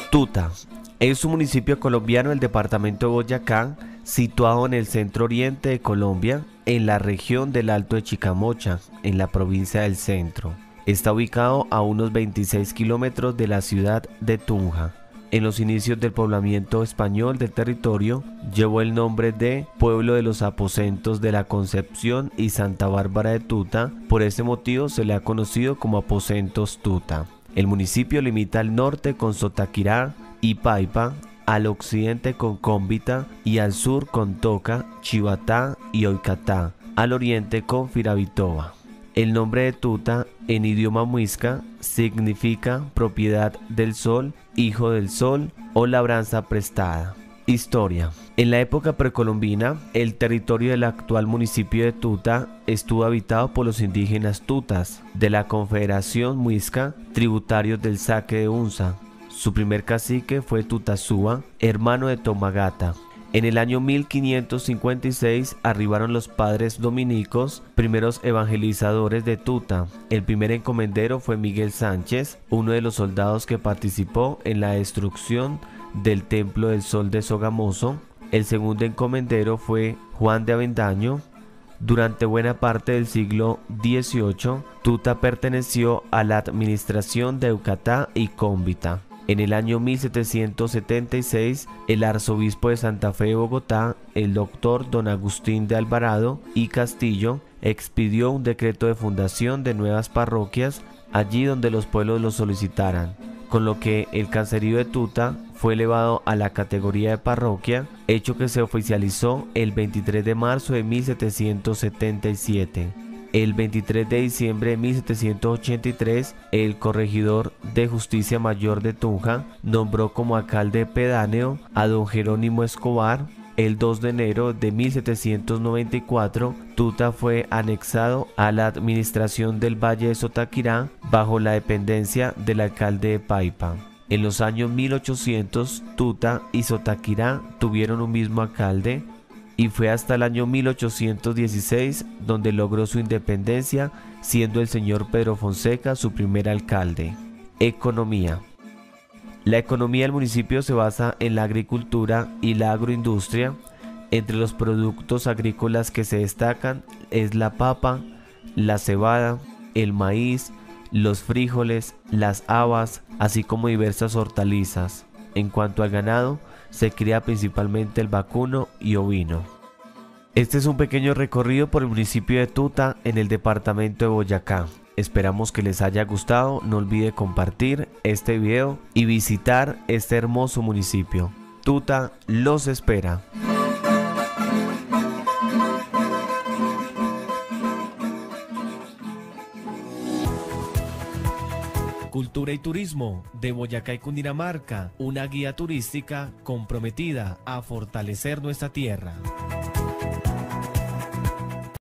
Tuta es un municipio colombiano del departamento de Boyacá, situado en el centro oriente de Colombia, en la región del Alto de Chicamocha, en la provincia del Centro. Está ubicado a unos 26 kilómetros de la ciudad de Tunja. En los inicios del poblamiento español del territorio, llevó el nombre de Pueblo de los Aposentos de la Concepción y Santa Bárbara de Tuta. Por este motivo se le ha conocido como Aposentos Tuta. El municipio limita al norte con Sotaquirá y Paipa, al occidente con Cómbita y al sur con Toca, Chivatá y Oicatá, al oriente con Firavitoba. El nombre de Tuta en idioma muisca significa propiedad del sol, hijo del sol o labranza prestada. Historia. En la época precolombina, el territorio del actual municipio de Tuta estuvo habitado por los indígenas tutas de la Confederación Muisca, tributarios del Saque de Unza. Su primer cacique fue Tutasúa, hermano de Tomagata. En el año 1556 arribaron los padres dominicos, primeros evangelizadores de Tuta. El primer encomendero fue Miguel Sánchez, uno de los soldados que participó en la destrucción del Templo del Sol de Sogamoso. El segundo encomendero fue Juan de Avendaño. Durante buena parte del siglo XVIII, Tuta perteneció a la administración de Eucatá y Cómbita. En el año 1776, el arzobispo de Santa Fe de Bogotá, el doctor don Agustín de Alvarado y Castillo, expidió un decreto de fundación de nuevas parroquias allí donde los pueblos lo solicitaran, con lo que el caserío de Tuta fue elevado a la categoría de parroquia, hecho que se oficializó el 23 de marzo de 1777. El 23 de diciembre de 1783, el corregidor de Justicia Mayor de Tunja nombró como alcalde pedáneo a don Jerónimo Escobar. El 2 de enero de 1794, Tuta fue anexado a la administración del Valle de Sotaquirá bajo la dependencia del alcalde de Paipa. En los años 1800, Tuta y Sotaquirá tuvieron un mismo alcalde, y fue hasta el año 1816 donde logró su independencia, siendo el señor Pedro Fonseca su primer alcalde. Economía. La economía del municipio se basa en la agricultura y la agroindustria. Entre los productos agrícolas que se destacan es la papa, la cebada, el maíz, los frijoles, las habas, así como diversas hortalizas. En cuanto al ganado, se cría principalmente el vacuno y ovino. Este es un pequeño recorrido por el municipio de Tuta en el departamento de Boyacá. Esperamos que les haya gustado. No olvide compartir este video y visitar este hermoso municipio. Tuta los espera. Cultura y turismo de Boyacá y Cundinamarca, una guía turística comprometida a fortalecer nuestra tierra.